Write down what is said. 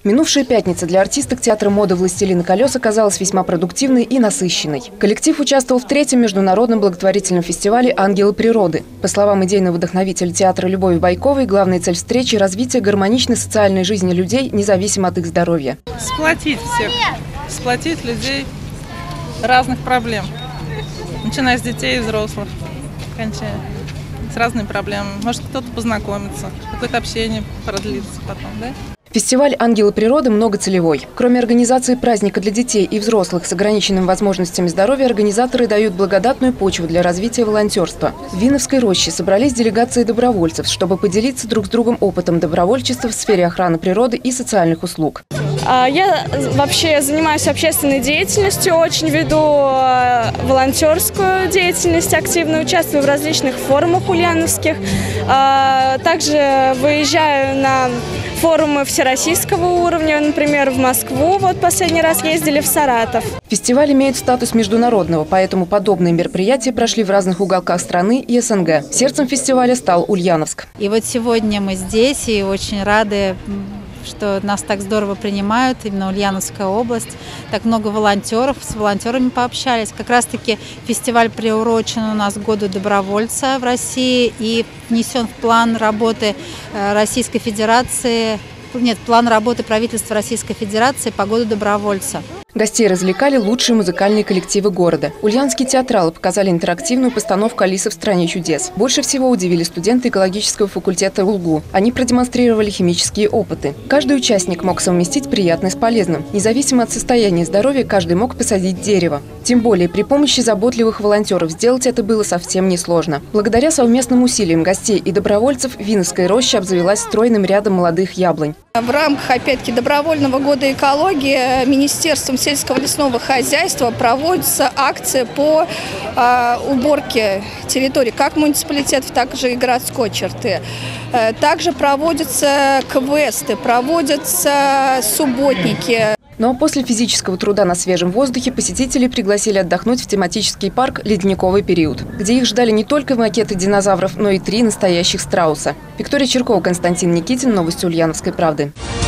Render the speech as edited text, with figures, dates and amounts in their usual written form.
Минувшая пятница для артисток театра моды «Властелин колес» оказалась весьма продуктивной и насыщенной. Коллектив участвовал в 3-м международном благотворительном фестивале «Ангелы природы». По словам идейного вдохновителя театра Любови Байковой, главная цель встречи – развитие гармоничной социальной жизни людей, независимо от их здоровья. Сплотить всех, сплотить людей разных проблем, начиная с детей и взрослых, кончая с разными проблемами. Может, кто-то познакомится, какое-то общение продлится потом, да? Фестиваль «Ангелы природы» многоцелевой. Кроме организации праздника для детей и взрослых с ограниченными возможностями здоровья, организаторы дают благодатную почву для развития волонтерства. В Виновской роще собрались делегации добровольцев, чтобы поделиться друг с другом опытом добровольчества в сфере охраны природы и социальных услуг. Я вообще занимаюсь общественной деятельностью, очень веду волонтерскую деятельность, активно участвую в различных форумах ульяновских. Также выезжаю на форумы всероссийского уровня, например, в Москву. Вот последний раз ездили в Саратов. Фестиваль имеет статус международного, поэтому подобные мероприятия прошли в разных уголках страны и СНГ. Сердцем фестиваля стал Ульяновск. И вот сегодня мы здесь и очень рады, что нас так здорово принимают, именно Ульяновская область. Так много волонтеров, с волонтерами пообщались. Как раз-таки фестиваль приурочен у нас к году добровольца в России и внесен в план работы Российской Федерации, план работы правительства Российской Федерации по году добровольца. Гостей развлекали лучшие музыкальные коллективы города. Ульяновские театралы показали интерактивную постановку «Алиса в стране чудес». Больше всего удивили студенты экологического факультета УлГУ. Они продемонстрировали химические опыты. Каждый участник мог совместить приятное с полезным. Независимо от состояния здоровья, каждый мог посадить дерево. Тем более при помощи заботливых волонтеров сделать это было совсем несложно. Благодаря совместным усилиям гостей и добровольцев Виновская роща обзавелась стройным рядом молодых яблонь. В рамках, опять-таки, добровольного года экологии Министерством сельского лесного хозяйства проводится акция по уборке территории, как муниципалитетов, так же и городской черты. Также проводятся квесты, проводятся субботники. Ну а после физического труда на свежем воздухе посетителей пригласили отдохнуть в тематический парк «Ледниковый период», где их ждали не только макеты динозавров, но и 3 настоящих страуса. Виктория Черкова, Константин Никитин. Новости Ульяновской правды.